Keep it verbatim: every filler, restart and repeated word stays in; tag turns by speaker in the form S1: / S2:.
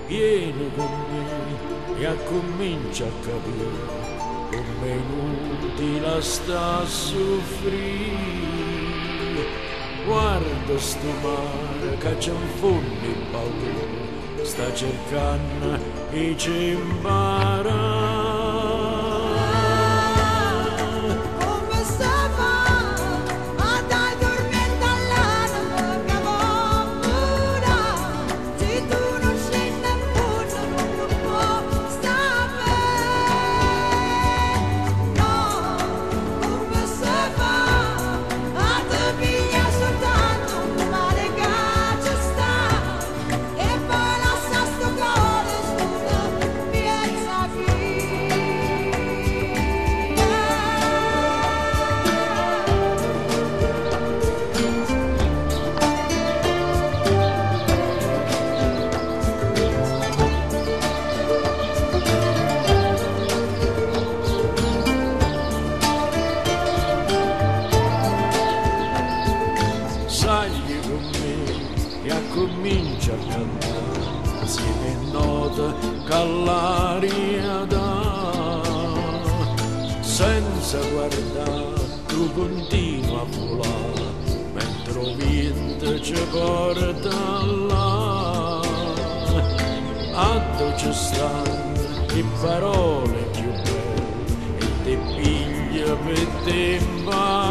S1: vieni con me e accomincia a capire come inutile sta a soffrire. Guarda sto mare che c'è un fondo in paura, sta cercando e ci impara. Salghi con me e accomincia a cantare insieme nota che l'aria dà, senza guardare tu continua a volare mentre il vento ci porta là. A te ci stanno le parole più belle e te piglia per te